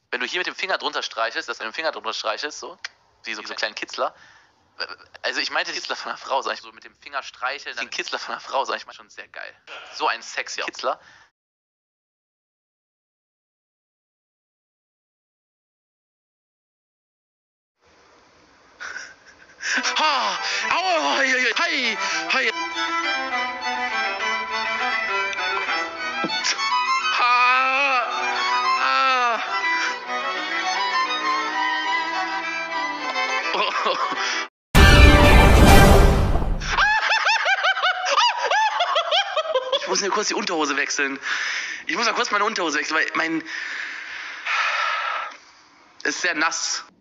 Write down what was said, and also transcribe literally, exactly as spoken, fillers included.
wenn du hier mit dem Finger drunter streichelst, dass du mit dem Finger drunter streichelst, so, wie so, so kleinen Kitzler. Also ich meinte Kitzler von einer Frau, sag ich so mit dem Finger streicheln, den Kitzler von einer Frau, sag ich mal, schon sehr geil. So ein sexy Kitzler. Ha! Aua! Hi! Hi! Hi! Ha! Ah! Oh. Ich muss mir kurz die Unterhose wechseln. Ich muss mal kurz meine Unterhose wechseln, weil mein... Es ist sehr nass.